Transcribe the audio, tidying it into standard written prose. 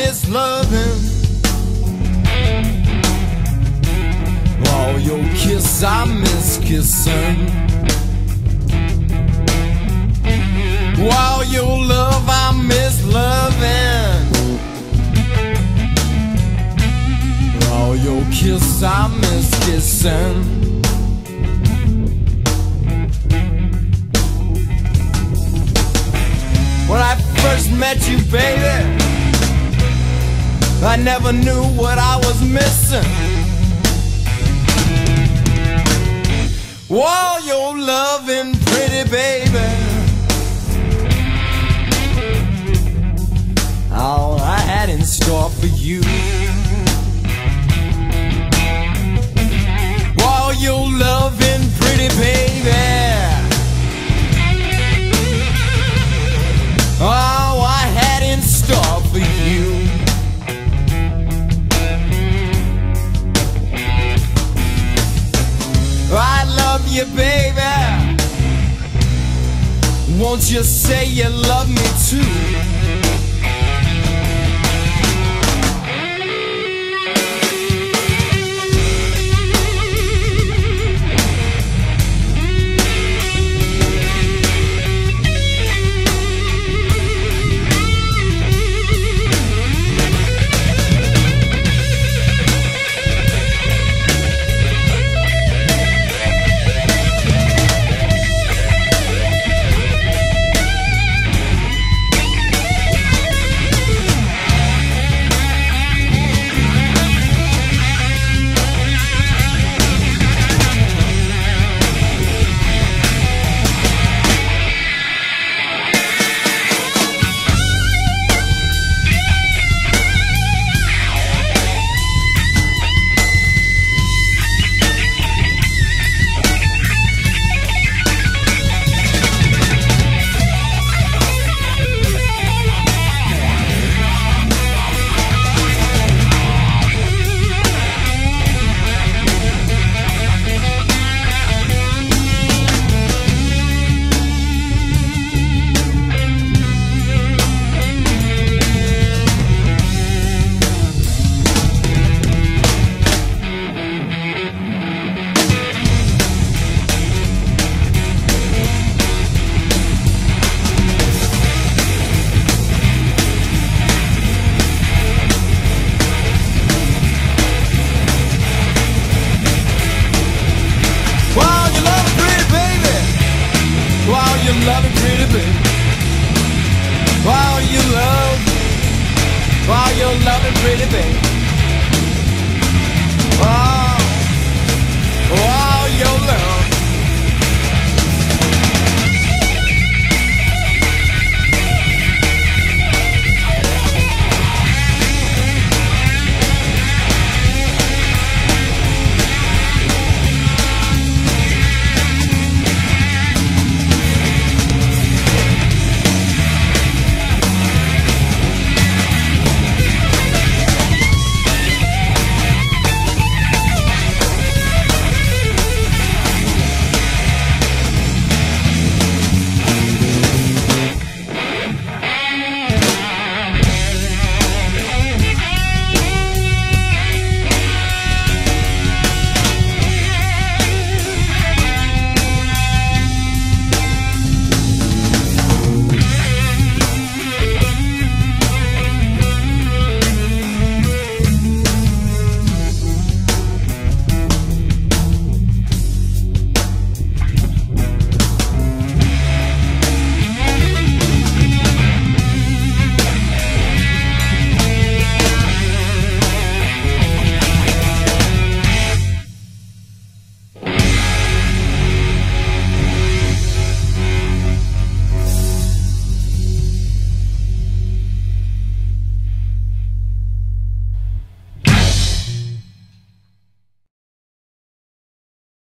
miss loving. While your kiss I miss kissing. While your love I miss loving. While your kiss I miss kissing. When I first met you, baby, I never knew what I was missing. While you're loving, pretty baby, all I had in store for you. While you're loving, pretty baby, all I had in store for you. I love you, baby. Won't you say you love me too? While you're loving, pretty baby.